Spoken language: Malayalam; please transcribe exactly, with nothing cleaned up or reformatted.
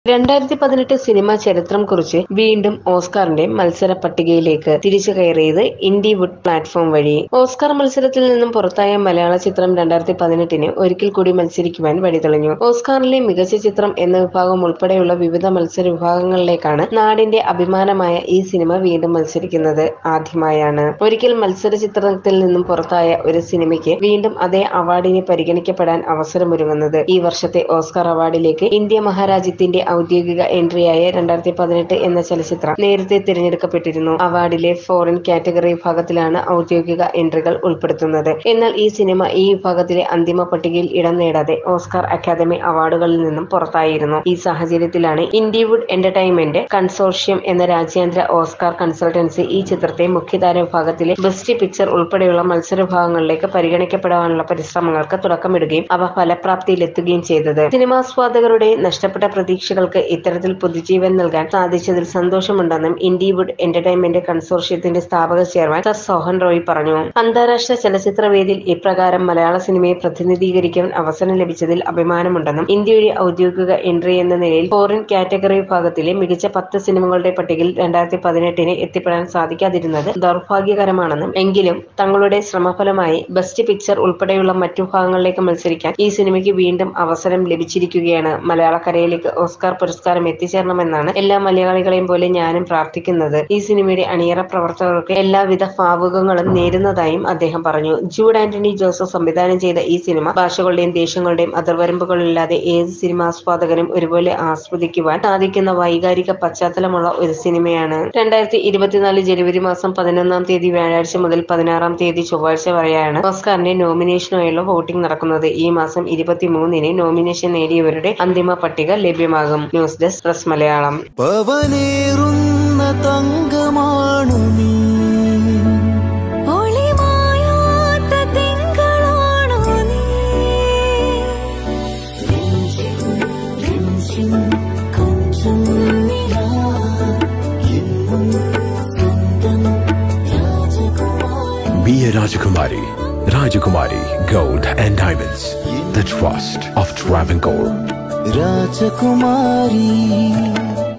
രണ്ടായിരത്തി പതിനെട്ട് സിനിമാ ചരിത്രം കുറിച്ച് വീണ്ടും ഓസ്കാറിന്റെ മത്സര പട്ടികയിലേക്ക് തിരിച്ചു കയറിയത് ഇൻഡിവുഡ് പ്ലാറ്റ്ഫോം വഴി. ഓസ്കാർ മത്സരത്തിൽ നിന്നും പുറത്തായ മലയാള ചിത്രം രണ്ടായിരത്തി പതിനെട്ടിന് ഒരിക്കൽ കൂടി മത്സരിക്കുവാൻ വഴിതെളിഞ്ഞു. ഓസ്കാറിലെ മികച്ച ചിത്രം എന്ന വിഭാഗം ഉൾപ്പെടെയുള്ള വിവിധ മത്സര വിഭാഗങ്ങളിലേക്കാണ് നാടിന്റെ അഭിമാനമായ ഈ സിനിമ വീണ്ടും മത്സരിക്കുന്നത് ആദ്യമായാണ്. ഒരിക്കൽ മത്സര ചിത്രത്തിൽ നിന്നും പുറത്തായ ഒരു സിനിമയ്ക്ക് വീണ്ടും അതേ അവാർഡിന് പരിഗണിക്കപ്പെടാൻ അവസരമൊരുങ്ങുന്നത് ഈ വർഷത്തെ ഓസ്കാർ അവാർഡിലേക്ക് ഇന്ത്യ മഹാരാജ്യത്തിന്റെ ഔദ്യോഗിക എൻട്രിയായ രണ്ടായിരത്തി പതിനെട്ട് എന്ന ചലച്ചിത്രം നേരത്തെ തിരഞ്ഞെടുക്കപ്പെട്ടിരുന്നു. അവാർഡിലെ ഫോറിൻ കാറ്റഗറി വിഭാഗത്തിലാണ് ഔദ്യോഗിക എൻട്രികൾ ഉൾപ്പെടുത്തുന്നത്. എന്നാൽ ഈ സിനിമ ഈ വിഭാഗത്തിലെ അന്തിമ പട്ടികയിൽ ഇടം നേടാതെ ഓസ്കാർ അക്കാദമി അവാർഡുകളിൽ നിന്നും പുറത്തായിരുന്നു. ഈ സാഹചര്യത്തിലാണ് ഇൻഡിവുഡ് എന്റർടൈൻമെന്റ് കൺസോർഷ്യം എന്ന രാജ്യാന്തര ഓസ്കാർ കൺസൾട്ടൻസി ഈ ചിത്രത്തെ മുഖ്യധാര വിഭാഗത്തിലെ ബെസ്റ്റ് പിക്ചർ ഉൾപ്പെടെയുള്ള മത്സര വിഭാഗങ്ങളിലേക്ക് പരിഗണിക്കപ്പെടാനുള്ള പരിശ്രമങ്ങൾക്ക് തുടക്കമിടുകയും അവ ഫലപ്രാപ്തിയിലെത്തുകയും ചെയ്തത്. സിനിമാസ്വാദകരുടെ നഷ്ടപ്പെട്ട പ്രതീക്ഷകൾ ഇത്തരത്തിൽ പുതുജീവൻ നൽകാൻ സാധിച്ചതിൽ സന്തോഷമുണ്ടെന്നും ഇൻഡിവുഡ് എന്റർടൈൻമെന്റ് കൺസോർഷ്യത്തിന്റെ സ്ഥാപക ചെയർമാൻ സർ സോഹൻ റോയ് പറഞ്ഞു. അന്താരാഷ്ട്ര ചലച്ചിത്ര വേദിയിൽ ഇപ്രകാരം മലയാള സിനിമയെ പ്രതിനിധീകരിക്കാൻ അവസരം ലഭിച്ചതിൽ അഭിമാനമുണ്ടെന്നും ഇന്ത്യയുടെ ഔദ്യോഗിക എൻട്രി എന്ന നിലയിൽ ഫോറിൻ കാറ്റഗറി വിഭാഗത്തിലെ മികച്ച പത്ത് സിനിമകളുടെ പട്ടികയിൽ രണ്ടായിരത്തി പതിനെട്ടിന് എത്തിപ്പെടാൻ സാധിക്കാതിരുന്നത് ദൗർഭാഗ്യകരമാണെന്നും എങ്കിലും തങ്ങളുടെ ശ്രമഫലമായി ബെസ്റ്റ് പിക്ചർ ഉൾപ്പെടെയുള്ള മറ്റു വിഭാഗങ്ങളിലേക്ക് മത്സരിക്കാൻ ഈ സിനിമയ്ക്ക് വീണ്ടും അവസരം ലഭിച്ചിരിക്കുകയാണ്. മലയാളക്കരയിലേക്ക് ഓസ്കാർ പുരസ്കാരം എത്തിച്ചേരണമെന്നാണ് എല്ലാ മലയാളികളെയും പോലെ ഞാനും പ്രാർത്ഥിക്കുന്നത്. ഈ സിനിമയുടെ അണിയറ പ്രവർത്തകർക്ക് എല്ലാവിധ ഭാവുകങ്ങളും നേരുന്നതായും അദ്ദേഹം പറഞ്ഞു. ജൂഡ് ആന്റണി ജോസഫ് സംവിധാനം ചെയ്ത ഈ സിനിമ ഭാഷകളുടെയും ദേശങ്ങളുടെയും അതിർവരമ്പുകളില്ലാതെ ഏത് സിനിമാസ്വാദകനും ഒരുപോലെ ആസ്വദിക്കുവാൻ സാധിക്കുന്ന വൈകാരിക പശ്ചാത്തലമുള്ള ഒരു സിനിമയാണ്. രണ്ടായിരത്തി ഇരുപത്തിനാല് ജനുവരി മാസം പതിനൊന്നാം തീയതി വ്യാഴാഴ്ച മുതൽ പതിനാറാം തീയതി ചൊവ്വാഴ്ച വരെയാണ് ഓസ്കാറിന്റെ നോമിനേഷനായുള്ള വോട്ടിംഗ് നടക്കുന്നത്. ഈ മാസം ഇരുപത്തിമൂന്നിന് നോമിനേഷൻ നേടിയവരുടെ അന്തിമ പട്ടിക ലഭ്യമാകും. News desk press Malayalam. പവനേറുന്ന തങ്കമാണു നീ, ഒളിമായാത്ത തിങ്കളാണു നീ, രഞ്ജിൻ കഞ്ചം നിലാ എന്നും സ്വന്തം രാജകുമാരി. Be a Rajakumari. Rajakumari Gold and Diamonds. The trust of Travancore. രാജകുമാരി.